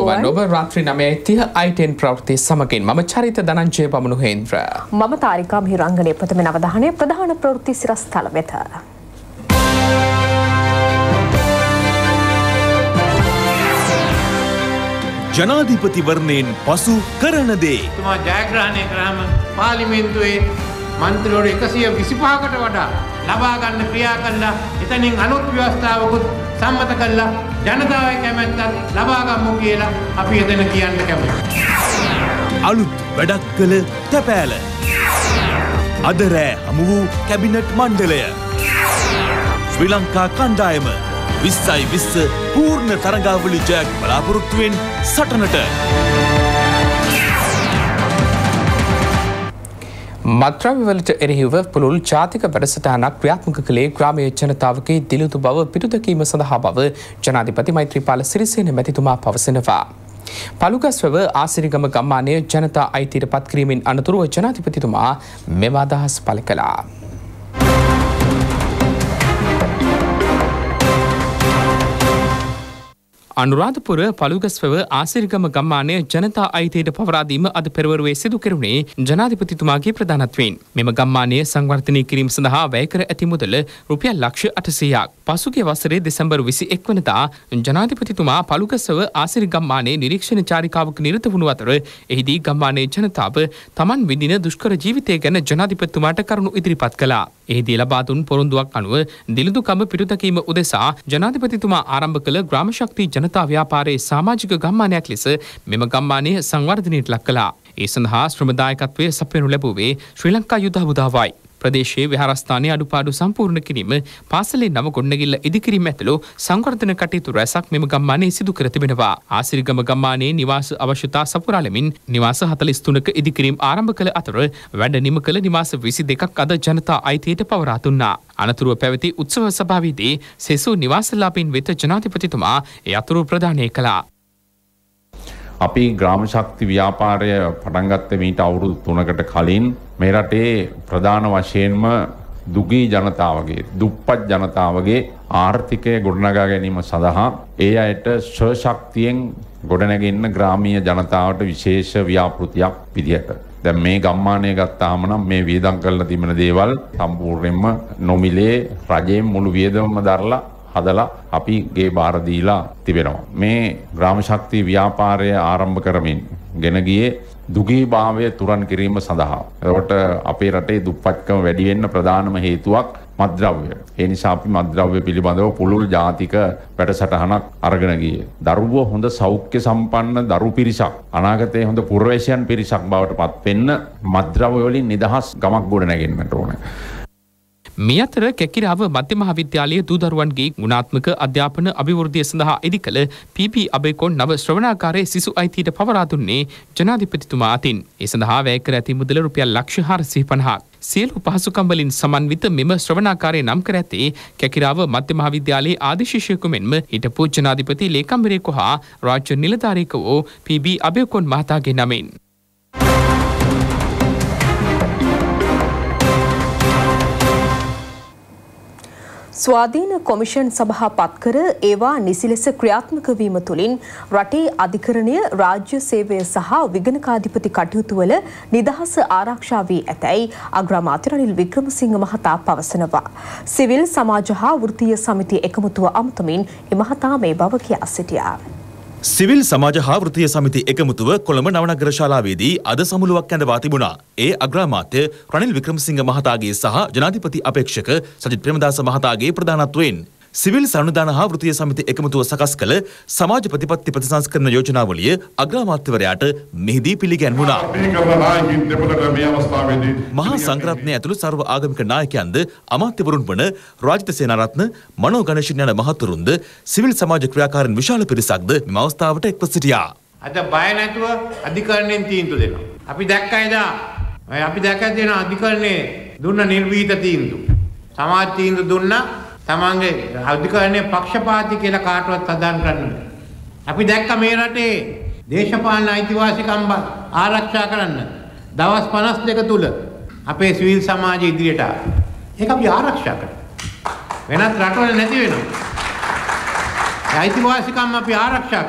අයිබෝවන් ඔබ රාත්‍රී 9:30 i10 ප්‍රවෘත්ති සමගින් මම චරිත ධනංජය පමුණු හේන්ද්‍ර. මම තාරිකා මිහිරංගනේ ප්‍රථම අවධානය ප්‍රධාන ප්‍රවෘත්ති සිරස්තල වෙත. ජනාධිපතිවරණයෙන් පසු කරන දේ. තුමා ජයග්‍රහණය කරාම පාර්ලිමේන්තුවේ මන්ත්‍රීවරු 125කට වඩා ලබා ගන්න ක්‍රියා කළා. එතනින් අනුත් ව්‍යවස්ථාවකුත් සම්මත කළා. ජනතාවගේ කැමැත්තත් ලබා ගමු කියලා අපි එතන කියන්න කැමතියි. අලුත් වැඩක් කළ තැපෑල. අද රෑ හමු වූ කැබිනට් මණ්ඩලය. ශ්‍රී ලංකා කණ්ඩායම 2020 පූර්ණ තරඟාවලි ජයක් බලාපොරොත්තුවෙන් සටනට. මත්ද්‍රව්‍යවලට එරෙහිව පුළුල් ජාතික වැඩසටහනක් ක්‍රියාත්මක කළේ ග්‍රාමීය ජනතාවගේ දිලිඳු බව පිටුදැකීම සඳහා බව ජනාධිපති මෛත්‍රීපාල සිරිසේන මැතිතුමා පවසනවා. පළුගස්වැව ආසිරිගම ගම්මානයේ ජනතා අයිතියට පත් කිරීමෙන් අනතුරුව ජනාධිපතිතුමා මෙම අදහස් පළ කළා. අනුරාධපුර පළුගස්වැව ආසිරිගම ගම්මානයේ ජනතා අයිතියට පවරා දීම අද පෙරවරුවේ සිදු කෙරුණේ ජනාධිපතිතුමාගේ ප්‍රධානත්වයෙන්. මෙම ගම්මානය සංවර්ධනය කිරීම සඳහා වැය කර ඇති මුදල රුපියල් ලක්ෂ 800ක්. පසුගිය වසරේ දෙසැම්බර් 21 වනදා ජනාධිපතිතුමා පළුගස්වැව ආසිරි ගම්මානයේ නිරීක්ෂණ චාරිකාවක නිරත වුණු අතර එහිදී ගම්මානයේ ජනතාව තමන් විඳින දුෂ්කර ජීවිතය ගැන ජනාධිපතිතුමාට කරුණු ඉදිරිපත් කළා. එහිදී ලබා දුන් පොරොන්දුවක් අනුව දිලිඳුකම පිටුදැකීම උදෙසා ජනාධිපතිතුමා ආරම්භ කළ ග්‍රාම ශක්ති ජනතා ව්‍යාපාරයේ සමාජික ගම්මානයක් ලෙස මෙම ගම්මානය සංවර්ධනයට ලක් කළා. ඒ සඳහා ශ්‍රමදායකත්වය සපයනු ලැබුවේ ශ්‍රී ලංකා යුද හමුදාවයි. ප්‍රදේශයේ විහාරස්ථානයේ අඩුපාඩු සම්පූර්ණ කිරීම, පාසලේ නව ගොඩනැගිල්ල ඉදිකිරීම ඇතුළු සංවර්ධන කටයුතු රැසක් මෙම ගම්මානයේ සිදු කර තිබෙනවා. ආසිරිගම ගම්මානයේ නිවාස අවශ්‍යතා සපුරාලමින් නිවාස 43ක ඉදිකිරීම ආරම්භ කළ අතර වැඩ නිම කළ නිවාස 22ක් අද ජනතා අයිතියට පවරා දුන්නා. අනතුරුව පැවති උත්සව සභාවේදී සෙසු නිවාසලාභීන් වෙත ජනාධිපතිතුමා ඒ අතුරු ප්‍රදානය කළා. අපි ග්‍රාම ශක්ති ව්‍යාපාරය පටන් ගත්තේ මීට අවුරුදු 3කට කලින් මේ රටේ ප්‍රධාන වශයෙන්ම දුගී ජනතාවගේ දුප්පත් ජනතාවගේ ආර්ථිකය ගොඩනගා ගැනීම සඳහා ඒ අයට ශක්තියෙන් ගොඩනැගෙන්න ග්‍රාමීය ජනතාවට විශේෂ ව්‍යාපෘතියක් විදියට දැන් මේ ගම්මානය ගත්තාම නම් මේ වියදම් කරලා තිබෙන දේවල් සම්පූර්ණයෙන්ම නොමිලේ රජයෙන් මුළු වියදමම දරලා හදලා අපි ගේ බාර දීලා තිබෙනවා. මේ ග්‍රාම ශක්ති ව්‍යාපාරය ආරම්භ කරමින් ගෙන ගියේ දුගී භාවය තුරන් කිරීම සඳහා. එතකොට අපේ රටේ දුප්පත්කම වැඩි වෙන්න ප්‍රධානම හේතුවක් මත්ද්‍රව්‍ය. ඒ නිසා අපි මත්ද්‍රව්‍ය පිළිබඳව පුළුල් ජාතික වැඩසටහනක් අරගෙන ගියේ. දරුවෝ හොඳ සෞඛ්‍ය සම්පන්න දරු පිරිසක් අනාගතයේ හොඳ පුරවැසියන් පිරිසක් බවට පත් වෙන්න මත්ද්‍රව්‍ය වලින් නිදහස් ගමක් ගොඩ නැගෙන්නට ඕනේ. මේ අතර කැකිරාව මධ්‍ය මහාවිද්‍යාලයේ දූ දරුවන්ගේ ගුණාත්මක අධ්‍යාපන අභිවෘද්ධිය සඳහා ඉදිකළ PP අබේකොන් නව ශ්‍රවණාකාරයේ සිසු අයිතියට පවරා දුන්නේ ජනාධිපතිතුමා අතින්. ඒ සඳහා වැය කර ඇති මුදල රුපියල් ලක්ෂ 450ක්. සියලු පහසුකම් වලින් සමන්විත මෙම ශ්‍රවණාකාරය නම් කර ඇත්තේ කැකිරාව මධ්‍ය මහාවිද්‍යාලයේ ආදි ශිෂ්‍යයෙකු මෙන්ම හිටපු ජනාධිපති ලේකම්වරයෙකු හා රාජ්‍ය නිලධාරියෙකු වූ PB අබේකොන් මහතාගේ නමින්. ස්වාධීන කොමිෂන් සභා පත් කර ඒවා නිසි ලෙස ක්‍රියාත්මක වීම තුළින් රටේ අධිකරණය රාජ්‍ය සේවය සහ විගණකාධිපති කටයුතු වල නිදහස ආරක්ෂා වී ඇතැයි අග්‍රාමාත්‍ය රනිල් වික්‍රමසිංහ මහතා පවසනවා. සිවිල් සමාජ හා වෘත්තීය සමිති එකමුතුව අමතමින් එම මහතා මේ බව කියා සිටියා. සිවිල් සමාජ හා වෘත්තීය සමිති එකමුතුව කොළඹ නවනගර ශාලාවේදී අද සමුළුවක් ඇඳවා තිබුණා. ඒ අග්‍රාමාත්‍ය රනිල් වික්‍රමසිංහ මහතාගේ සහ ජනාධිපති අපේක්ෂක සජිත් ප්‍රේමදාස මහතාගේ ප්‍රධානත්වයෙන් සිවිල් සංවිධාන හා වෘත්තීය සමිති එකමුතුව සකස් කළ සමාජ ප්‍රතිපත්ති ප්‍රතිසංස්කරණ යෝජනාවලිය අග්‍රාමාත්‍යවරයාට මෙහිදී පිළිගැන්වුණා. මහා සංඝරත්නය ඇතුළු සර්ව ආගමික නායකයන්ද අමාත්‍යවරුන් වන රාජිත සේනාරත්න, මනෝ ගණේෂන් යන මහතුරුන්ද සිවිල් සමාජ ක්‍රියාකාරීන් විශාල පිරිසක්ද මෙම අවස්ථාවට එක්ව සිටියා. අද බය නැතුව අධිකරණයෙන් තීන්දුව දෙනවා. අපි දැක්කා දෙන අධිකරණයේ දුන්න නිර්භීත තීන්දුව. සමාජ තීන්දුව දුන්නා තමන්ගේ අධිකරණයේ පක්ෂපාතී කියලා කාටවත් සඳහන් කරන්න බෑ. අපි දැක්ක මේ රටේ දේශපාලන අයිතිවාසිකම් ආරක්ෂා කරන්න දවස් 52 තුල අපේ සිවිල් සමාජය ඉදිරියට ආවා. ඒක අපි ආරක්ෂා කරා. වෙනත් රටවල නැති වෙනවා. අයිතිවාසිකම් අපි ආරක්ෂා කරා.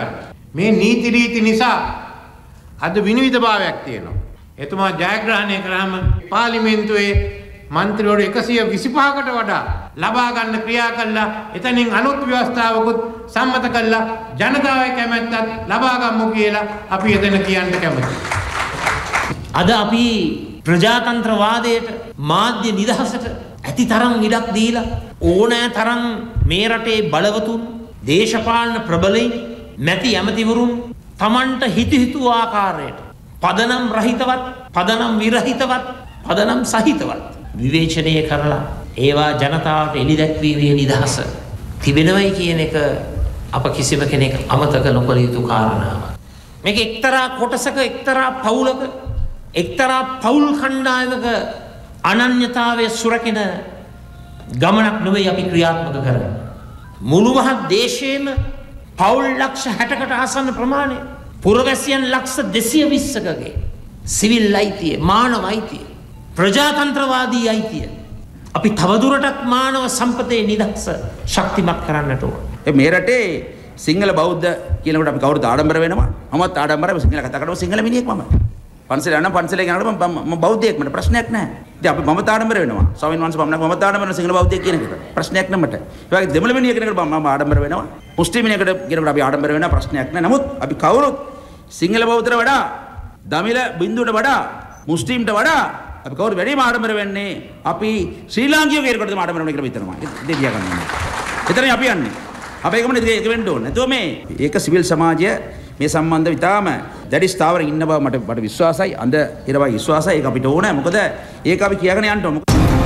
මේ නීති රීති නිසා අද විනිවිදභාවයක් තියෙනවා. එතුමා ජයග්‍රහණය කරාම පාර්ලිමේන්තුවේ මන්ත්‍රීවරු 125කට වඩා ලබා ගන්න ක්‍රියා කළා. එතනින් අලුත් ව්‍යවස්ථාවකුත් සම්මත කළා. ජනතාවගේ කැමැත්තත් ලබා ගමු කියලා අපි එතන කියන්න කැමතියි. අද අපි ප්‍රජාතන්ත්‍රවාදයට මාධ්‍ය නිදහසට ඇති තරම් ඉඩක් දීලා ඕනෑ තරම් මේ රටේ බලවතුන් දේශපාලන ප්‍රබලයින් මැති ඇමතිවරුන් තමන්ට හිතු ආකාරයට පදනම් රහිතවත් පදනම් විරහිතවත් පදනම් සහිතවත් විවේචනය කරලා ඒවා ජනතාවට එළි දැක්වීමේ නිදහස තිබෙනවයි කියන එක අප කිසිම කෙනෙක් අමතක නොකළ යුතු කාරණාවක්. මේක එක්තරා කොටසක එක්තරා පවුලක එක්තරා පවුල් කණ්ඩායමක අනන්‍යතාවය සුරකින ගමනක් නෙවෙයි අපි ක්‍රියාත්මක කරන්නේ. මුළු මහත් දේශයේම පවුල් ලක්ෂ 60කට ආසන්න ප්‍රමාණය පුරවැසියන් ලක්ෂ 220කගේ සිවිල් අයිතිය මානව අයිතිය ප්‍රජාතන්ත්‍රවාදී අයිතිය අපි තවදුරටත් මානව සම්පතේ නිදහස ශක්තිමත් කරන්නට ඕන. මේ රටේ සිංහල බෞද්ධ කියනකොට අපි කවුරුද ආඩම්බර වෙනවා? මමත් ආඩම්බරයි සිංහල කතා කරනවා සිංහල මිනිහෙක් මම. පන්සල යනවා පන්සලේ යනකොට මම බෞද්ධයෙක් මට ප්‍රශ්නයක් නැහැ. ඉතින් අපි මම ආඩම්බර වෙනවා. ස්වාමීන් වහන්සේ මම ආඩම්බර වෙනවා සිංහල බෞද්ධයෙක් කියන එකට. ප්‍රශ්නයක් නැහැ මට. ඒ වගේ දෙමළ මිනිහෙක් කෙනෙකුට මම ආඩම්බර වෙනවා. මුස්ලිම් මිනිහෙකුට කියනකොට අපි ආඩම්බර වෙනවා ප්‍රශ්නයක් නැහැ. නමුත් අපි කවුරුත් සිංහල බෞද්ධට වඩා දමිළ බින්දුවට වඩා මුස්ලිම්ට වඩා අපි කවුරු වැඩිම ආඩම්බර වෙන්නේ අපි ශ්‍රී ලාංකිකයෝ කෙනෙකුට ආඩම්බර වෙනවා කියලා හිතනවා. දෙවියා ගන්නවා. එතනයි අපි යන්නේ. අපේ ගමන ඒක වෙන්න ඕනේ. නැතුව මේ ඒක සිවිල් සමාජය මේ සම්බන්ධව ඉතාම දැඩි ස්ථාවර ඉන්න බව මට විශ්වාසයි. අඳ ඉරවයි විශ්වාසයි. ඒක අපිට ඕනේ. මොකද ඒක අපි කියගෙන යන්න ඕනේ.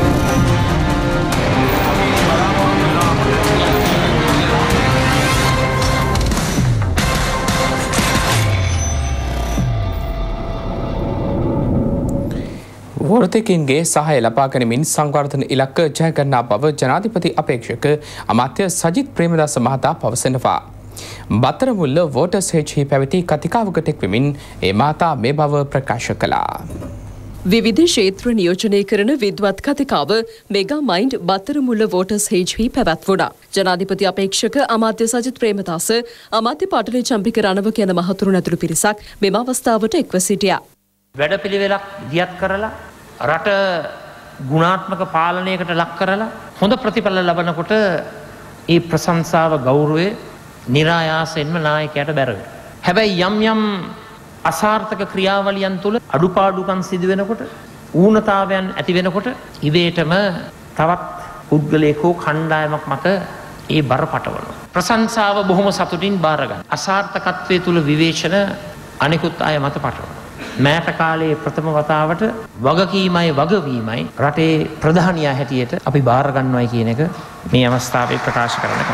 වෘත්තිකින්ගේ සහාය ලබා ගැනීමෙන් සංවර්ධන ඉලක්ක ජය ගන්නා බව ජනාධිපති අපේක්ෂක අමාත්‍ය සජිත් ප්‍රේමදාස මහතා පවසනවා. බත්තරමුල්ල වෝටර්ස් හෙච්හි පැවති කතිකාවකට එක්වෙමින් ඒ මහතා මේ බව ප්‍රකාශ කළා. විවිධ ක්ෂේත්‍ර නියෝජනය කරන විද්වත් කතිකාව මෙගා මයින්ඩ් බත්තරමුල්ල වෝටර්ස් හෙච්හි පැවැත්වුණා. ජනාධිපති අපේක්ෂක අමාත්‍ය සජිත් ප්‍රේමදාස අමාත්‍ය පාටලී චම්පික රණවක යන මහතුරුන් ඇතුළු පිරිසක් මෙම අවස්ථාවට එක්ව සිටියා. වැඩපිළිවෙලක් දියත් කරලා රට ගුණාත්මක පාලනයකට ලක් කරලා හොඳ ප්‍රතිඵල ලබනකොට ඒ ප්‍රශංසාව ගෞරවය નિરાයාසයෙන්ම නායකයාට බැරවෙනවා. හැබැයි යම් අසාර්ථක ක්‍රියාවලියන් තුළ අඩුපාඩුකම් සිදු වෙනකොට ඌනතාවයන් ඇති වෙනකොට ඉබේටම තවත් පුද්ගලයෙකු කණ්ඩායමක් මත ඒ බර පටවනවා. ප්‍රශංසාව බොහොම සතුටින් බාර ගන්න. අසාර්ථකත්වයේ තුල විවේචන අනිකුත් අය මත පටවනවා. මෑත කාලයේ ප්‍රථම වතාවට වගකීමයි වගවීමයි රටේ ප්‍රධානියා හැටියට අපි බාර ගන්නවයි කියන එක මේ අවස්ථාවේ ප්‍රකාශ කරනවා.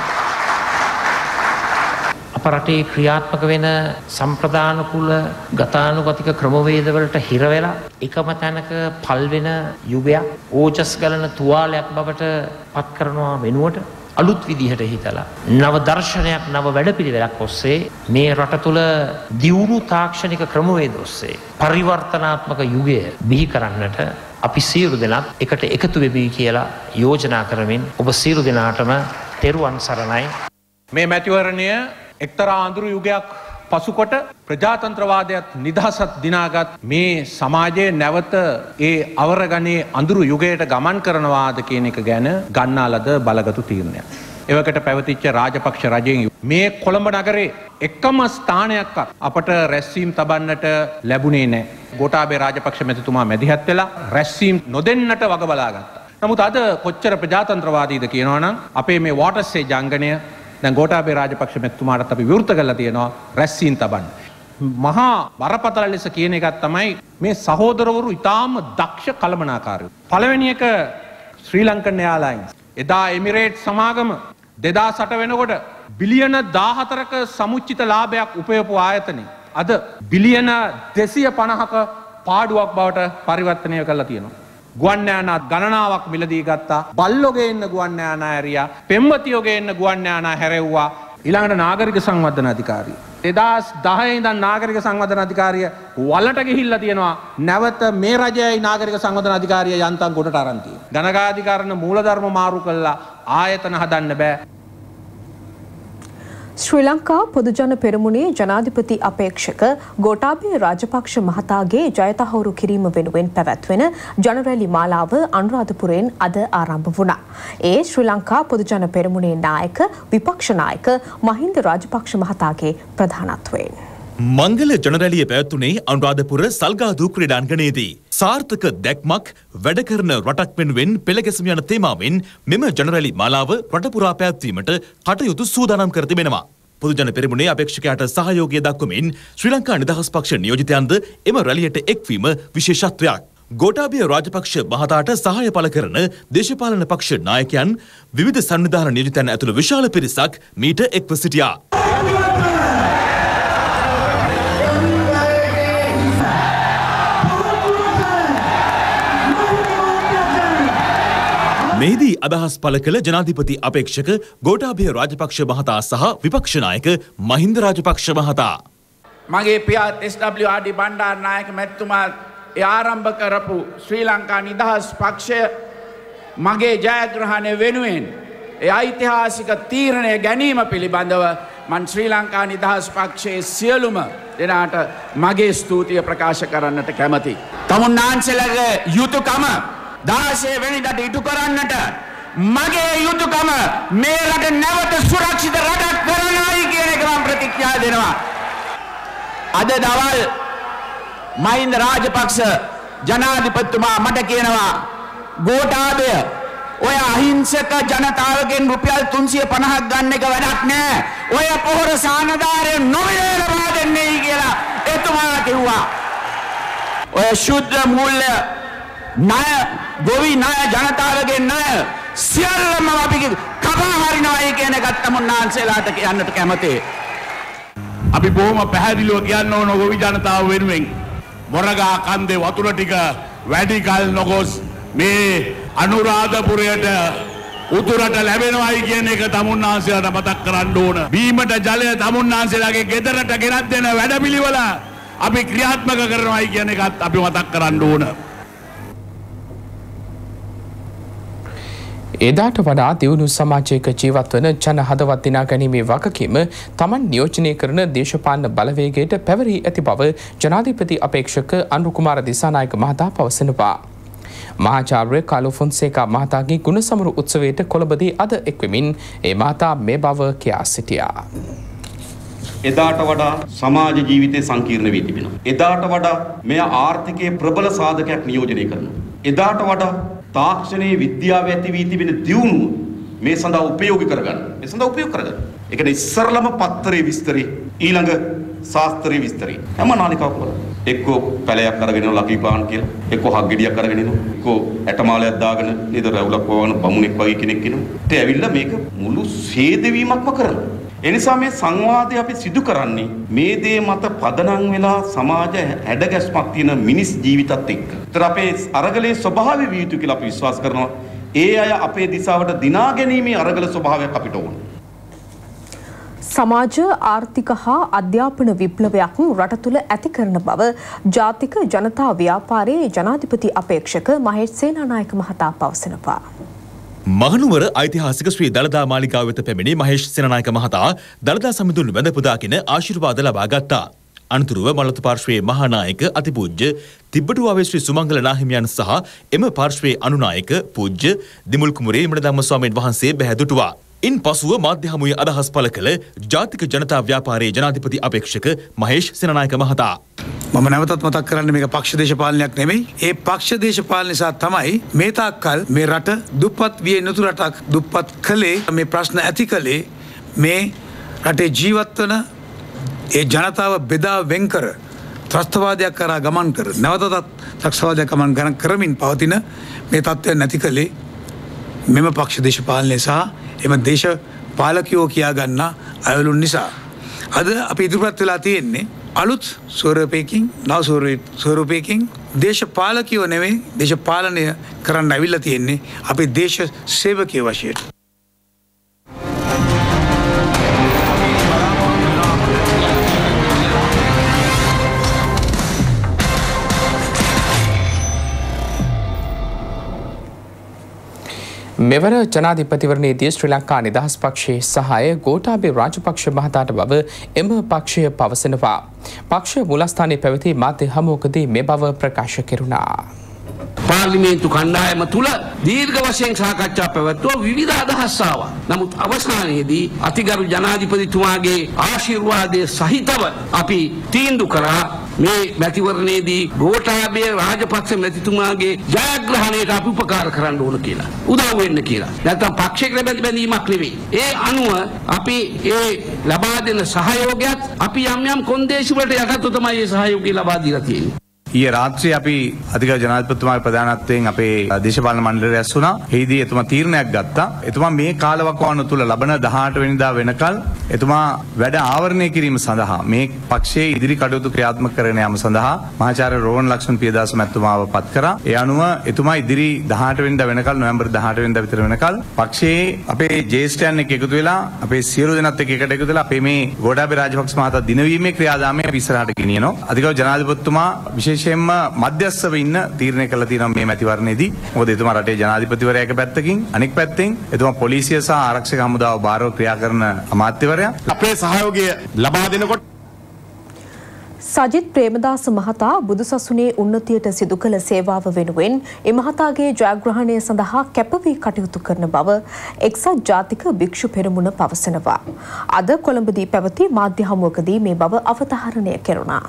අප රටේ ක්‍රියාත්මක වෙන සම්ප්‍රදානුකූල ගතානුගතික ක්‍රමවේදවලට හිර වෙලා එකම තැනක පල් වෙන යුගයක් ඕජස් ගලන තුවාලයක් බවට පත් කරනවා වෙනුවට අලුත් විදිහට හිතලා නව දර්ශනයක් නව වැඩපිළිවෙලක් ඔස්සේ මේ රට තුළ දියුණු තාක්ෂණික ක්‍රමවේද ඔස්සේ පරිවර්තනාත්මක යුගය බිහි කරන්නට අපි සියලු දෙනාත් එකට එකතු වෙමි කියලා යෝජනා කරමින් ඔබ සියලු දෙනාටම තෙරුවන් සරණයි. මේ මැතිවරණය එක්තරා අඳුරු යුගයක් පසුකොට ප්‍රජාතන්ත්‍රවාදයත් නිදහසත් දිනාගත් මේ සමාජයේ නැවත ඒ අවරගණයේ අඳුරු යුගයට ගමන් කරනවාද කියන එක ගැන ගන්නා ලද බලගතු තීරණයක්. එවකට පැවතිච්ච රාජපක්ෂ රජයෙන් මේ කොළඹ නගරේ එකම ස්ථානයක්වත් අපට රැස්වීම් තබන්නට ලැබුණේ නැහැ. ගෝඨාභය රාජපක්ෂ මැතිතුමා මැදිහත් වෙලා රැස්වීම් නොදෙන්නට වග බලාගත්තා. නමුත් අද කොච්චර ප්‍රජාතන්ත්‍රවාදීද කියනවනම් අපේ මේ වෝටර්ස්සේ ජංගනය දැන් ගෝඨාභය රාජපක්ෂ මැතිතුමාටත් අපි විවෘත කරලා තියෙනවා රැස්වීම් තබන්න. මහා බරපතල ලෙස කියන එකක් තමයි මේ සහෝදරවරු ඉතාම දක්ෂ කළමනාකාරයෝ. පළවෙනි එක ශ්‍රී ලංකන් එයාර්ලයින්ස්. එදා එමිරේට්ස් සමාගම 2008 වෙනකොට බිලියන 14ක සමුච්චිත ලාභයක් උපයපු ආයතනය අද බිලියන 250ක පාඩුවක් බවට පරිවර්තනය කරලා තියෙනවා. ගුවන් යානා ගණනාවක් මිලදී ගත්තා. බල්ලෝගේ ඉන්න ගුවන් යානා ඇරියා. පෙම්වතියෝගේ ඉන්න ගුවන් යානා හැරෙව්වා. ඊළඟට නාගරික සංවර්ධන අධිකාරිය 2010 ඉඳන් නාගරික සංවර්ධන අධිකාරිය වලට ගිහිල්ලා තියෙනවා. නැවත මේ රජයයි නාගරික සංවර්ධන අධිකාරිය යන්තම් ගොඩට අරන් තියෙනවා. ගණකාධිකරණ මූලධර්ම මාරු කළා ආයතන හදන්න බෑ. ශ්‍රී ලංකා පොදුජන පෙරමුණේ ජනාධිපති අපේක්ෂක ගෝඨාභය රාජපක්ෂ මහතාගේ ජයතහවුරු කිරීම වෙනුවෙන් පැවැත්වෙන ජනරැලි මාලාව අනුරාධපුරයෙන් අද ආරම්භ වුණා. ඒ ශ්‍රී ලංකා පොදුජන පෙරමුණේ නායක විපක්ෂ නායක මහින්ද රාජපක්ෂ මහතාගේ ප්‍රධානත්වයෙන්. මංගල ජනරැලිය පැවැත්වුණේ අනුරාධපුර සල්ගාදු ක්‍රීඩාංගණයේදී. සාර්ථක දැක්මක් වැඩ කරන රටක් වෙනුවෙන් පෙළගැසීම යන තේමාවෙන් මෙම ජනරැලි මාලාව රට පුරා පැවැත්වීමට කටයුතු සූදානම් කර තිබෙනවා. පොදුජන පෙරමුණේ අපේක්ෂකයාට සහයෝගය දක්වමින් ශ්‍රී ලංකා නිදහස් පක්ෂ නියෝජිතයන්ද එම රැලියට එක්වීම විශේෂත්වයක්. ගෝඨාභය රාජපක්ෂ මහතාට සහාය පළ කරන දේශපාලන පක්ෂ නායකයන් විවිධ සංවිධාන නියෝජිතයන් ඇතුළු විශාල පිරිසක් මීට එක්ව සිටියා. මෙහිදී අදහස් පළ කළ ජනාධිපති අපේක්ෂක ගෝඨාභය රාජපක්ෂ මහතා සහ විපක්ෂ නායක මහින්ද රාජපක්ෂ මහතා. මගේ පියාත් SWRD බණ්ඩාරනායක මැතිතුමා ආරම්භ කරපු ශ්‍රී ලංකා නිදහස් පක්ෂය මගේ ජයග්‍රහණය වෙනුවෙන් ඒ ඓතිහාසික තීරණය ගැනීම පිළිබඳව මන් ශ්‍රී ලංකා නිදහස් පක්ෂයේ සියලුම දෙනාට මගේ ස්තුතිය ප්‍රකාශ කරන්නට කැමැතියි. තමුන්නාන්සේලාගේ යුතුයකම 16 වෙනිදාට ඉටු කරන්නට මගේ යුතුයකම මේ රට නැවත සුරක්ෂිත රටක් කරනවායි කියන එක මම ප්‍රතිඥා දෙනවා. අද දවල් මහින්ද රාජපක්ෂ ජනාධිපතිතුමා මට කියනවා ගෝඨාභය ඔය අහිංසක ජනතාවගෙන් රුපියල් 350ක් ගන්න එක වැඩක් නෑ. ඔය පොහොර සානදාරය නොමිලේනවා දෙන්නේ කියලා එතුමා කිව්වා. ඔය ශුද්ධ මූල්‍ය ණය ගොවි ණය ජනතාවගේ ණය සියල්ලම අපි කපා හරිනවායි කියන එකත් තමුන්නාන්සේලාට කියන්නට කැමතියි. අපි බොහොම පැහැදිලිව කියන්න ඕන ගොවි ජනතාව වෙනුවෙන් මොරගා කන්දේ වතුර ටික වැඩි කල නොගොස් මේ අනුරාධපුරයට උතුරට ලැබෙනවායි කියන එක තමුන්නාන්සේලාට මතක් කරන්න ඕන. බීමට ජලය තමුන්නාන්සේලාගේ ගෙදරට ගෙනත් දෙන වැඩපිළිවෙල අපි ක්‍රියාත්මක කරනවායි කියන එකත් අපි මතක් කරන්න ඕන. එදාට වඩා දියුණු සමාජයක ජීවත් වන ජන හදවත් දිනා ගැනීමේ වගකීම තමන් නියෝජනය කරන දේශපාලන බලවේගයට පැවරී ඇති බව ජනාධිපති අපේක්ෂක අනුර කුමාර දිසානායක මහතා පවසනවා. මහාචාර්ය කාලෝ ෆොන්සේකා මහතාගේ ගුණ සමරු උත්සවයට කොළඹදී අද එක්වෙමින් ඒ මහතා මේ බව කියා සිටියා. එදාට වඩා සමාජ ජීවිතය සංකීර්ණ වී තිබෙනවා. එදාට වඩා මෙය ආර්ථිකයේ ප්‍රබල සාධකයක් නියෝජනය කරනවා. එදාට වඩා තාක්ෂණයේ විද්‍යාව ඇති වී තිබෙන දියුණුව මේ සඳහා උපයෝගී කරගන්න. මේ සඳහා උපයෝග කරගන්න. ඒ කියන්නේ ඉස්සරලම පත්තරේ විස්තරේ ඊළඟ ශාස්ත්‍රීය විස්තරේ හැම නාලිකාවක්ම එක්කෝ පැලයක් අරගෙන එනවා ලකීපාන් කියලා. එක්කෝ හග්ගෙඩියක් අරගෙන එනවා. එක්කෝ ඇටමාලයක් දාගෙන නේද රැවුලක් වවන බමුණෙක් වගේ කෙනෙක් එනවා. ඒ ඇවිල්ලා මේක මුළු සේදවීමක්ම කරනවා. එනිසා මේ සංවාදය අපි සිදු කරන්නේ මේ දේ මත පදනම් වෙලා සමාජ හැඩගැස්මක් තියෙන මිනිස් ජීවිතත් එක්ක. ඒතර අපේ අරගලේ ස්වභාවය විය යුතු කියලා අපි විශ්වාස කරනවා. ඒ අය අපේ දිශාවට දිනා ගැනීමේ අරගල ස්වභාවයක් අපිට ඕන. සමාජ ආර්ථික හා අධ්‍යාපන විප්ලවයක් රට තුළ ඇති කරන බව ජාතික ජනතා ව්‍යාපාරයේ ජනාධිපති අපේක්ෂක මහේෂ් සේනානායක මහතා පවසනවා. මහනුවර ඓතිහාසික ශ්‍රී දළදා මාලිගාව වෙත පැමිණි මහේෂ් සේනානායක මහතා දළදා සමිඳුන් වැඳ පුදාගෙන ආශිර්වාද ලබා ගත්තා. අනතුරුව මලතු පාර්ශ්වයේ මහානායක අතිපූජ්‍ය තිබ්බටුවාවේ ශ්‍රී සුමංගල නාහිමියන් සහ එම පාර්ශ්වයේ අනුනායක පූජ්‍ය දිමුල් කුමරේ ඉමඩධම්ම ස්වාමීන් වහන්සේ බැහැ ඉන් පසුව මාධ්‍ය හමුවේ අදහස් පළ කළ ජාතික ජනතා ව්‍යාපාරයේ ජනාධිපති අපේක්ෂක මහේෂ් සේනානායක මහතා මම නැවතත් මතක් කරන්නේ මේක පක්ෂ දේශපාලනයක් නෙමෙයි. ඒ පක්ෂ දේශපාලන නිසා තමයි මේ තාක්කල් මේ රට දුප්පත් විය යුතු රටක් දුප්පත් කළේ මේ ප්‍රශ්න ඇති කළේ මේ රටේ ජීවත් වන ඒ ජනතාව බෙදා වෙන් කර ත්‍රස්තවාදයක් කරා ගමන් කර නැවතත් ත්‍රස්තවාදයක් ගමන් කරමින් පවතින මේ තත්ත්වය නැති කළේ මෙම පක්ෂ දේශපාලනය සහ එම දේශපාලකයෝ කියා ගන්න අයවලුන් නිසා. අද අපි ඉදිරිපත් වෙලා තියෙන්නේ අලුත් ස්වරූපයකින් නව ස්වරූපයකින් දේශපාලකයෝ නෙවෙයි දේශපාලනය කරන්න ඇවිල්ලා තියෙන්නේ අපි දේශ සේවකයෝ වශයෙන්. මෙවර ජනාධිපතිවරණයේදී ශ්‍රී ලංකා නිදහස් පක්ෂයේ සහාය ගෝඨාභය රාජපක්ෂ මහතාට බව එම පක්ෂය පවසනවා. පක්ෂ මූලස්ථානයේ පැවති මාධ්‍ය හමුවකදී මේ බව ප්‍රකාශ කෙරුණා. පාර්ලිමේන්තු කණ්ඩායම තුල දීර්ඝ වශයෙන් සාකච්ඡා පැවැත්වුවා විවිධ අදහස් ආවා. නමුත් අවසානයේදී අතිගරු ජනාධිපතිතුමාගේ ආශිර්වාදයේ සහිතව අපි තීන්දුව කළා මේ මැතිවරණයේදී ගෝඨාභය රාජපක්ෂ මැතිතුමාගේ ජයග්‍රහණයට අපි උපකාර කරන්න ඕන කියලා. උදව් වෙන්න කියලා. නැත්නම් පක්ෂයකට බැඳීමක් නෙවෙයි. ඒ අනුව අපි ඒ ලබා දෙන සහයෝගයත් අපි යම් කොන්දේසි වලට යටත්ව තමයි මේ සහයෝගය ලබා දීලා තියෙන්නේ. ඊයේ රාත්‍රියේ අපි අධිකරණ ජනාධිපතිතුමාගේ ප්‍රධානත්වයෙන් අපේ දේශපාලන මණ්ඩලය රැස් වුණා. එහිදී එතුමා තීරණයක් ගත්තා. එතුමා මේ කාලවකවානුව තුල ලබන 18 වෙනිදා වෙනකල් එතුමා වැඩ ආවරණය කිරීම සඳහා මේ පක්ෂයේ ඉදිරි කටයුතු ක්‍රියාත්මක කරන යාම සඳහා මහාචාර්ය රෝහණ ලක්ෂ්මන් පියදාස මැතිතුමාව පත් කරා. ඒ අනුව එතුමා ඉදිරි 18 වෙනිදා වෙනකල් නොවැම්බර් 18 වෙනිදා විතර වෙනකල් පක්ෂයේ අපේ ජ්‍යෙෂ්ඨයන් එක්ක එකතු වෙලා අපේ සියලු දෙනාත් එක්ක එකට එකතු වෙලා අපේ මේ ගෝඨාභය රාජපක්ෂ මහතා දිනවීමේ ක්‍රියාදාමය අපි ඉස්සරහට ගෙනියනවා. අධිකරණ ජනාධිපතිතුමා විශේෂයෙන්ම මධ්‍යස්ථව ඉන්න තීරණය කළා තියෙනවා මේ මැතිවරණයේදී. මොකද එතුමා රටේ ජනාධිපතිවරයා එක පැත්තකින් අනෙක් පැත්තෙන් එතුමා පොලිසිය සහ ආරක්ෂක හමුදාව බාරව ක්‍රියා කරන අමාත්‍යවරයා. අපේ සහයෝගය ලබා දෙනකොට සජිත් ප්‍රේමදාස මහතා බුදුසසුනේ උන්නතියට සිදු කළ සේවාව වෙනුවෙන් ඒ මහතාගේ ජයග්‍රහණය සඳහා කැපවී කටයුතු කරන බව එක්සත් ජාතික භික්ෂු පෙරමුණ පවසනවා. අද කොළඹදී පැවති මාධ්‍ය හමුවකදී මේ බව අවතාරණය කෙරුණා.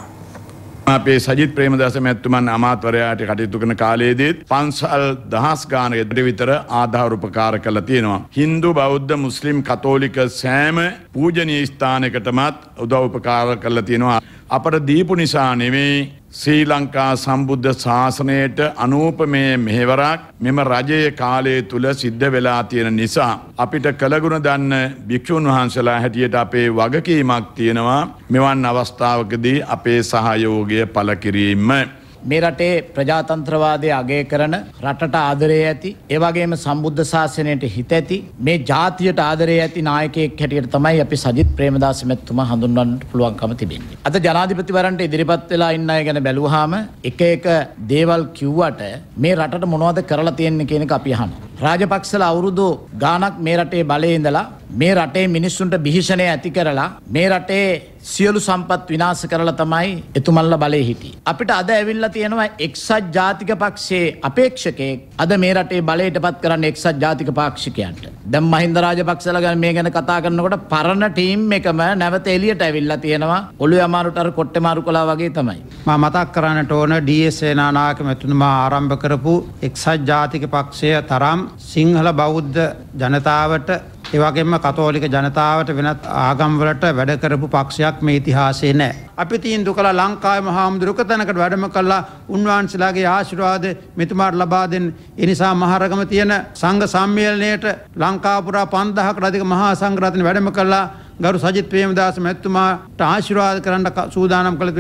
අපේ සජිත් ප්‍රේමදාස මැතිතුමන් අමාත්‍යවරයාට කටයුතු කරන කාලයේදී පන්සල් දහස් ගානකට විතර ආධාර උපකාර කළා තියෙනවා. Hindu බෞද්ධ මුස්ලිම් කතෝලික සෑම පූජනීය ස්ථානයකටමත් උදව් උපකාර කළා තියෙනවා. අපට දීපු නිසා නෙමෙයි ශ්‍රී ලංකා සම්බුද්ධ ශාසනයට අනූපමය මෙහෙවරක් මෙම රජයේ කාලය තුල සිද්ධ වෙලා තියෙන නිසා අපිට කළගුණ දන්න භික්ෂුන් වහන්සේලා හැටියට අපේ වගකීමක් තියෙනවා මෙවන් අවස්ථාවකදී අපේ සහයෝගය පළ කිරීම. මේ රටේ ප්‍රජාතන්ත්‍රවාදය අගය කරන රටට ආදරේ ඇති ඒ වගේම සම්බුද්ධ ශාසනයට හිත ඇති මේ ජාතියට ආදරේ ඇති නායකයෙක් හැටියට තමයි අපි සජිත් ප්‍රේමදාස මැතිතුමා හඳුන්වන්න පුළුවන්කම තිබෙන්නේ. අද ජනාධිපතිවරන්ට ඉදිරිපත් වෙලා ඉන්න අය ගැන බැලුවාම එක දේවල් කිව්වට මේ රටට මොනවද කරලා තියෙන්නේ කියන එක අපි අහනවා. රාජපක්ෂලා අවුරුදු ගාණක් මේ රටේ බලයේ ඉඳලා මේ රටේ මිනිස්සුන්ට බිහිෂණය ඇති කරලා මේ රටේ සියලු සම්පත් විනාශ කරලා තමයි එතුමන්ලා බලයේ හිටියේ. අපිට අද ඇවිල්ලා තියෙනවා එක්සත් ජාතික පක්ෂයේ අපේක්ෂකෙක් අද මේ රටේ බලයටපත් කරන්න එක්සත් ජාතික පාක්ෂිකයන්ට. දැන් මහින්ද රාජපක්ෂලා ගැන මේ ගැන කතා කරනකොට පරණ ටීම් එකම නැවත එළියට ඇවිල්ලා තියෙනවා. ඔළුවේ අමාරුට අර කොට්ටේ මාරු කළා වගේ තමයි. මම මතක් කරන්නට ඕන ඩී.එස්. සේනානායක මැතිතුමා ආරම්භ කරපු එක්සත් ජාතික පක්ෂය තරම් සිංහල බෞද්ධ ජනතාවට ඒ වගේම කතෝලික ජනතාවට වෙනත් ආගම්වලට වැඩ කරපු පක්ෂයක් මේ ඉතිහාසයේ නැහැ. අපි තීන්දුව කළා ලංකාවේ මහා මුදුරක තැනකට වැඩම කළා උන්වහන්සේලාගේ ආශිර්වාද මෙතුමාට ලබා දෙන්න. ඒ නිසා මහරගම තියෙන සංඝ සම්මේලනයේට ලංකාව පුරා 5000කට අධික මහා සංඝරත්නය වැඩම කළා. ගරු සජිත් ප්‍රේමදාස මැතිතුමාට ආශිර්වාද කරන්න සූදානම් කළ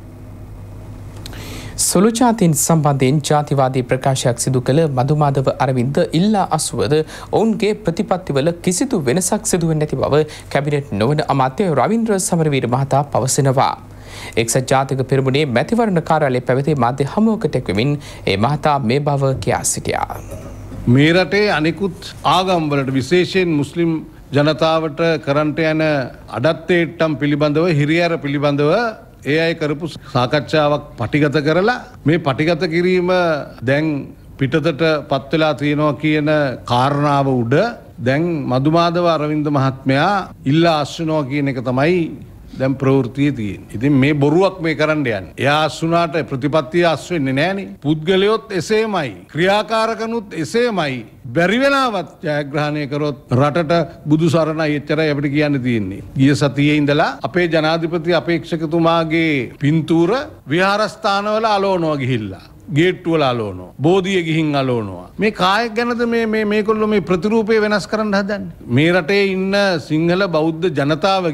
සුළු ජාතීන් සම්බන්ධයෙන් ජාතිවාදී ප්‍රකාශයක් සිදු කළ මදුමාධව අරවින්ද ඉල්ලා අසුවද ඔවුන්ගේ ප්‍රතිපත්තිවල කිසිදු වෙනසක් සිදුවෙන්නේ නැති බව කැබිනට් නොවන අමාත්‍ය රවීන්ද්‍ර සමරවීර මහතා පවසනවා. එක්සත් ජාතික පෙරමුණේ මැතිවරණ කාර්යාලයේ පැවති මාධ්‍ය හමුවකට එක්වමින් ඒ මහතා මේ බව කියා සිටියා. මේ රටේ අනිකුත් ආගම්වලට විශේෂයෙන් මුස්ලිම් ජනතාවට කරන්ට යන අඩත්තේට්ටම් පිළිබඳව හිරිහැර පිළිබඳව ඒ අය කරපු සාකච්ඡාවක් පටිගත කරලා මේ පටිගත කිරීම දැන් පිටතට පත් වෙලා තියෙනවා කියන කාරණාව උඩ දැන් මදුමාධව අරවින්ද මහත්මයා ඉල්ලා අස්වනවා කියන එක තමයි දැන් ප්‍රවෘත්තියේ තියෙන්නේ. ඉතින් මේ බොරුවක් මේ කරන්න යන්නේ. එයා අස්ුණාට ප්‍රතිපත්තිය අස් වෙන්නේ නැහනේ. පුද්ගලයොත් එසේමයි. ක්‍රියාකාරකනුත් එසේමයි. බැරි වෙලාවත් ජයග්‍රහණය කරොත් රටට බුදු සරණයි එච්චරයි අපිට කියන්න තියෙන්නේ. ගිය සතියේ ඉඳලා අපේ ජනාධිපති අපේක්ෂකතුමාගේ පින්තූර විහාරස්ථානවල අලෝනවා ගිහිල්ලා. ගේට්ටුවල අලෝනවා. බෝධිය ගිහින් අලෝනවා. මේ කායක් ගැනද මේගොල්ලෝ මේ ප්‍රතිරූපය වෙනස් කරන්න හදන්නේ? මේ රටේ ඉන්න සිංහල බෞද්ධ ජනතාවගෙන්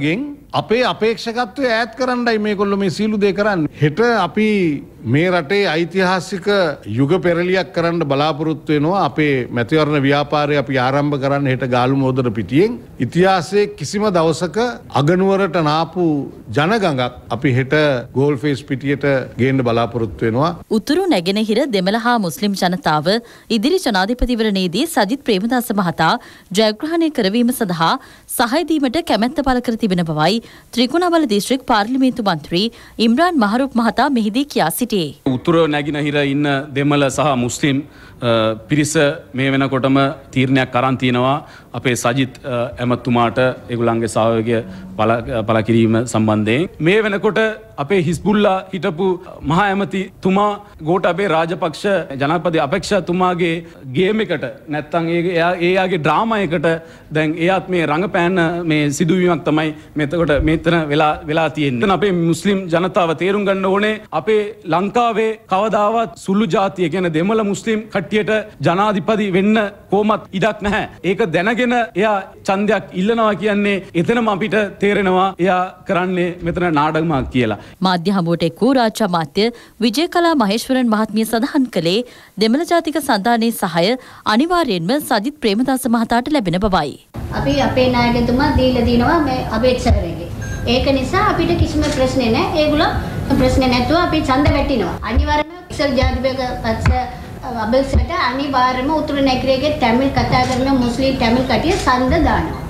අපේ අපේක්ෂකත්වය ඈත් කරන්නයි මේගොල්ලෝ මේ සීලු දේ කරන්නේ. හෙට අපි මේ රටේ ඓතිහාසික යුග පෙරලියක් කරන්න බලාපොරොත්තු වෙනවා. අපේ මැතිවරණ ව්‍යාපාරය අපි ආරම්භ කරන්න හෙට ගාලු මෝදර පිටියෙන්. ඉතිහාසයේ කිසිම දවසක අගනුවරට නාපු ජනගඟක් අපි හෙට ගෝල්ෆේස් පිටියට ගේන්න බලාපොරොත්තු වෙනවා. උතුරු නැගෙනහිර දෙමළ හා මුස්ලිම් ජනතාව ඉදිරි ජනාධිපතිවරණයේදී සජිත් ප්‍රේමදාස මහතා ජයග්‍රහණය කරවීම සඳහා සහාය දීමට කැමැත්ත පළ කර තිබෙන බවයි ත්‍රිකුණාමල දිස්ත්‍රික් පාර්ලිමේන්තු මන්ත්‍රී ඉම්රාන් මහරුප් මහතා මෙහිදී කියා සිටියේ. උතුරු නැගෙනහිර ඉන්න දෙමළ සහ මුස්ලිම් පිරිස මේ වෙනකොටම තීරණයක් අරන් තිනවා අපේ සජිත් ඇමතුමාට ඒගොල්ලන්ගේ සහයෝගය පළ කිරීම සම්බන්ධයෙන්. මේ වෙනකොට අපේ හිස්බුල්ලා හිටපු මහා ඇමතිතුමා ගෝඨාභය රාජපක්ෂ ජනාධිපති අපේක්ෂාතුමාගේ ගේම් එකට නැත්තම් එයාගේ ඩ්‍රාමා එකට දැන් එයාත් මේ රංගපෑන මේ සිදුවීමක් තමයි මෙතකොට මෙතන වෙලා තියෙන්නේ. අපේ මුස්ලිම් ජනතාව තේරුම් ගන්න ඕනේ අපේ ලංකාවේ කවදාවත් සුළු ජාතිය කියන දෙමළ මුස්ලිම් කට්ටියට ජනාධිපති වෙන්න කොහොමත් ඉඩක් නැහැ. ඒක දැනගෙන එයා ඡන්දයක් ඉල්ලනවා කියන්නේ එතනම අපිට තේරෙනවා එයා කරන්නේ මෙතන නාඩගමක් කියලා. මාධ්‍ය හමුවට එක් වූ රාජ්‍ය අමාත්‍ය විජයකලා මහේශ්වරන් මහත්මිය සඳහන් කළේ දෙමළ ජාතික සන්ධානයේ සහාය අනිවාර්යයෙන්ම සජිත් ප්‍රේමදාස මහතාට ලැබෙන බවයි. අපි අපේ නායකතුමා දීලා දිනවා මේ අපේක්ෂකරගේ. ඒක නිසා අපිට කිසිම ප්‍රශ්නේ නැහැ. ඒගොල්ලෝ ප්‍රශ්නේ නැතුව අපි ඡන්ද වැටිනවා. අනිවාර්යයෙන්ම ඉක්සල් ජාතික පක්ෂ අබේක්ෂකට අනිවාර්යයෙන්ම උතුරු නැගරයේ තමිල් කතා කරන මුස්ලිම් තමිල් කටිය ඡන්ද දානවා.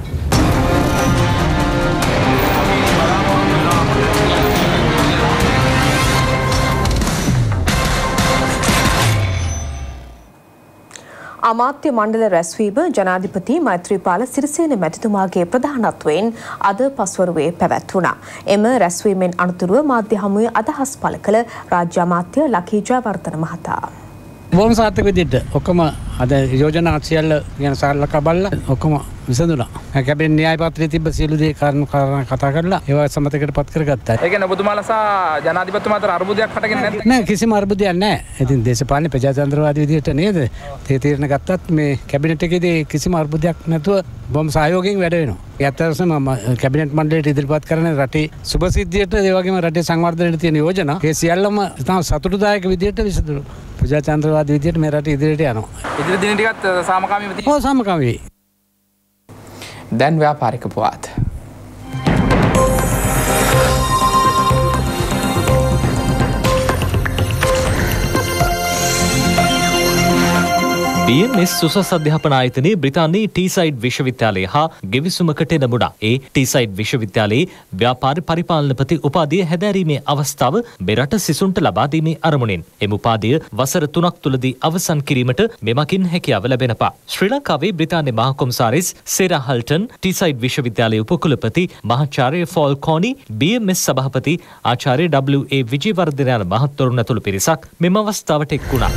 අමාත්‍ය මණ්ඩල රැස්වීම ජනාධිපති මෛත්‍රීපාල සිරිසේන මැතිතුමාගේ ප්‍රධානත්වයෙන් අද පස්වරුවේ පැවැත්වුණා. එම රැස්වීමෙන් අනතුරුව මාධ්‍ය හමුවේ අදහස් පළ කළ රාජ්‍ය අමාත්‍ය ලකී ජයවර්ධන මහතා. බොහොම සාර්ථක විදිහට ඔක්කොම අද යෝජනා සියල්ල ගැන සාකච්ඡා බලලා ඔක්කොම විසඳුණා. කැබිනට් න්‍යාය පත්‍රයේ තිබ්බ සියලු දේ කාරණා කතා කරලා ඒවා සම්මතයකට පත් කරගත්තා. ඒ කියන්නේ ඔබතුමාලා සහ ජනාධිපතිතුමා අතර අර්බුදයක් හටගෙන නැද්ද? නෑ කිසිම අර්බුදයක් නෑ. ඉතින් දේශපාලන ප්‍රජාතන්ත්‍රවාදී විදිහට නේද? තීරණ ගත්තත් මේ කැබිනට් එකේදී කිසිම අර්බුදයක් නැතුව බොහොම සහයෝගයෙන් වැඩ වෙනවා. ඒ අතරසම කැබිනට් මණ්ඩලයට ඉදිරිපත් කරන රටේ සුබසිද්ධියට ඒ වගේම රටේ සංවර්ධනයට තියෙන යෝජනා ඒ සියල්ලම ඉතාම සතුටුදායක විදිහට විසඳුණා. ප්‍රජාතන්ත්‍රවාදී විදිහට මේ රට ඉදිරියට යනවා. ඉදිරි දින ටිකත් සාමකාමීව තියෙනවා. ඔව් සාමකාමී. දැන් ව්‍යාපාරික පුවත්. BMS උසස් අධ්‍යාපන ආයතනයේ බ්‍රිතාන්‍යයේ ටීසයිඩ් විශ්වවිද්‍යාලය හා ගෙවිසුමකට එනමුණා. ඒ ටීසයිඩ් විශ්වවිද්‍යාලයේ ව්‍යාපාර පරිපාලනපති උපාධිය හැදෑරීමේ අවස්ථාව මෙරට සිසුන්ට ලබා දීමේ අරමුණෙන් එම උපාධිය වසර 3ක් තුලදී අවසන් කිරීමට මෙමකින් හැකියාව ලැබෙනවා. ශ්‍රී ලංකාවේ බ්‍රිතාන්‍ය මහ කොමසාරිස් සේරා හල්ටන්, ටීසයිඩ් විශ්වවිද්‍යාලයේ උපකුලපති මහාචාර්ය ෆෝල් කෝනි, BMS සභාපති ආචාර්ය WA විජේවර්ධන යන මහත්වරුන් ඇතුළු පිරිසක් මෙම අවස්ථාවට එක් වුණා.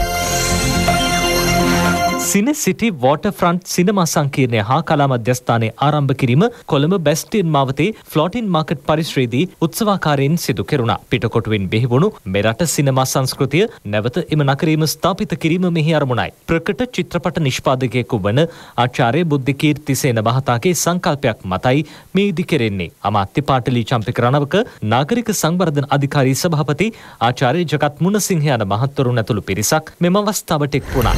සින සිටි වෝටර්ෆ්‍රන්ට් සිනමා සංකීර්ණය හා කලා මධ්‍යස්ථානයේ ආරම්භ කිරීම කොළඹ බැස්ටියන් මාවතේ ෆ්ලෝටින් මාකට් පරිශ්‍රයේදී උත්සවාකාරයෙන් සිදු කෙරුණා. පිටකොටුවෙන් බිහිවුණු මෙරට සිනමා සංස්කෘතිය නැවත එම නගරීම ස්ථාපිත කිරීම මෙහි අරමුණයි. ප්‍රකට චිත්‍රපට නිෂ්පාදකයෙකු වන ආචාර්ය බුද්ධකීර්තිසේන මහතාගේ සංකල්පයක් මතයි මේ ඉදි කෙරෙන්නේ. අමාත්‍ය පාටලී චම්පික රණවක, නාගරික සංවර්ධන අධිකාරී සභාපති ආචාර්ය ජගත් මුණසිංහ යන මහත්වරුන් ඇතුළු පිරිසක් මෙම අවස්ථාවට එක් වුණා.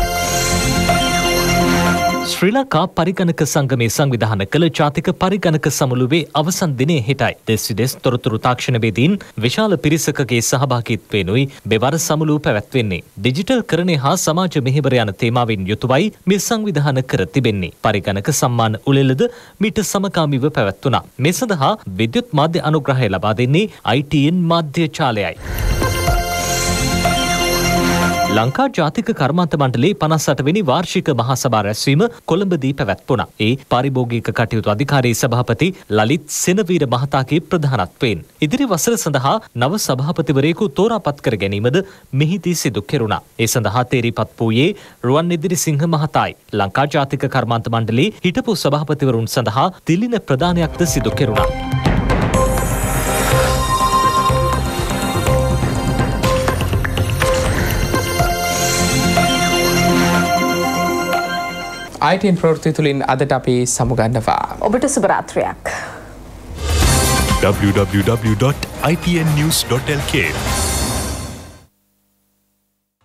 ශ්‍රී ලංකා පරිගණක සංගමේ සංවිධාන කළ ජාතික පරිගණක සමුළුවේ අවසන් දිනය හෙටයි. දෙස් විදෙස් තොරතුරු තාක්ෂණවේදීන් විශාල පිරිසකගේ සහභාගීත්වයෙනුයි මෙවර සමුළුව පැවැත්වෙන්නේ. ඩිජිටල් කරණය හා සමාජ මෙහෙවර යන තේමාවෙන් යුතුවයි මේ සංවිධාන කර තිබෙන්නේ. පරිගණක සම්මාන උළෙලද මීට සමගාමීව පැවැත්වුණා. මේ සඳහා විද්‍යුත් මාධ්‍ය අනුග්‍රහය ලබා දෙන්නේ ITN මාධ්‍ය ජාලයයි. ලංකා ජාතික කර්මාන්ත මණ්ඩලයේ 58 වෙනි වාර්ෂික මහා සභා රැස්වීම කොළඹදී පැවැත්වුණා. ඒ පාරිභෝගික කටයුතු අධිකාරී සභාපති ලලිත් සෙනවීර මහතාගේ ප්‍රධානත්වයෙන් ඉදිරි වසර සඳහා නව සභාපතිවරයෙකු තෝරාපත් කර ගැනීමද මෙහිදී සිදු කෙරුණා. ඒ සඳහා තේරීපත් වූයේ රුවන්නිදිරි සිංහ මහතායි. ලංකා ජාතික කර්මාන්ත මණ්ඩලයේ හිටපු සභාපතිවරුන් සඳහා තිලින ප්‍රදානයක්ද සිදු කෙරුණා. ITN ප්‍රවෘත්ති තුලින් අදට අපි සමුගන්නවා. ඔබට සුබ රාත්‍රියක්. www.itnnews.lk